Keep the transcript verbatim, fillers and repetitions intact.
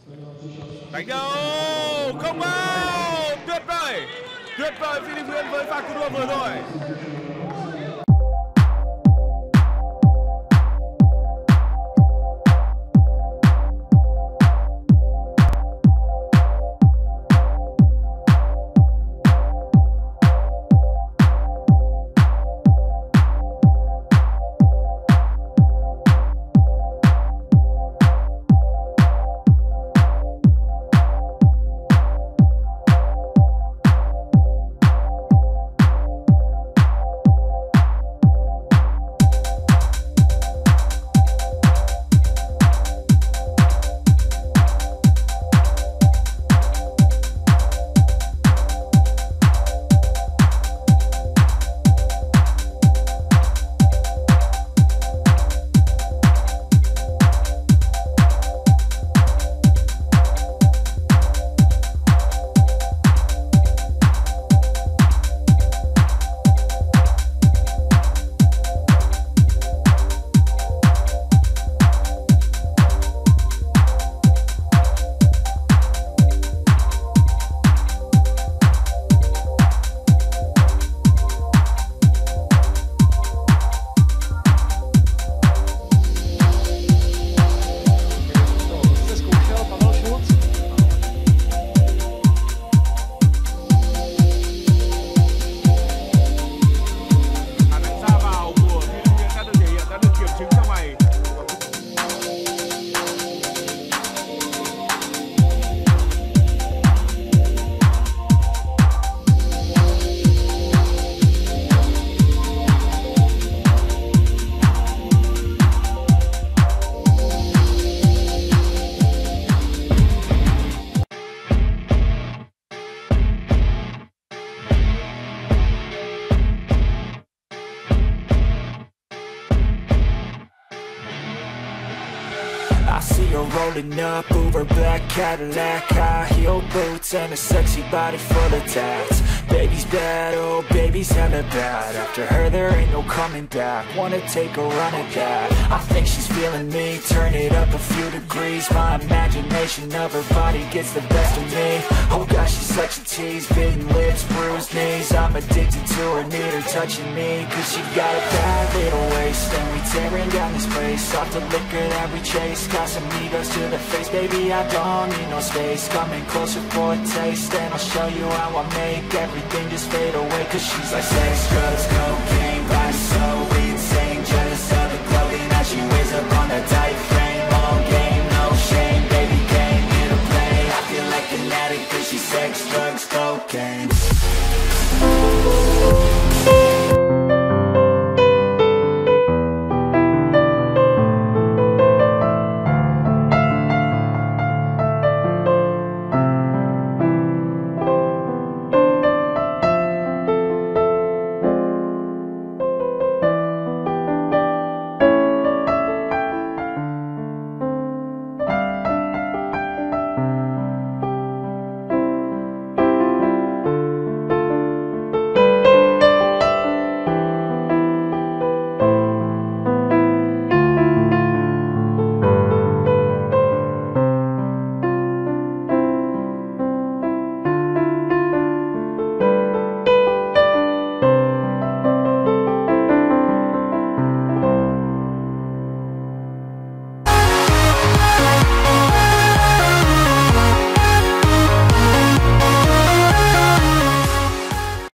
Đánh đầu không bao, tuyệt vời, tuyệt vời Filip Nguyễn với pha cú đua vừa rồi. Rolling up, Uber black Cadillac, high heel boots and a sexy body full of tats. Baby's bad, oh baby's hella bad. After her there ain't no coming back. Wanna take a run at that. I think she's feeling me, turn it up a few degrees. My imagination of her body gets the best of me. Oh gosh, she's such a tease, bitten lips, bruised knees. I'm addicted to her, need her touching me, cause she got a bad little waist. And we tearing down this place, off the liquor that we chase. Got some egos to the face, baby I don't need no space. Coming closer for a taste, and I'll show you how I make everything just fade away. Cause she's like sex, drugs, cocaine,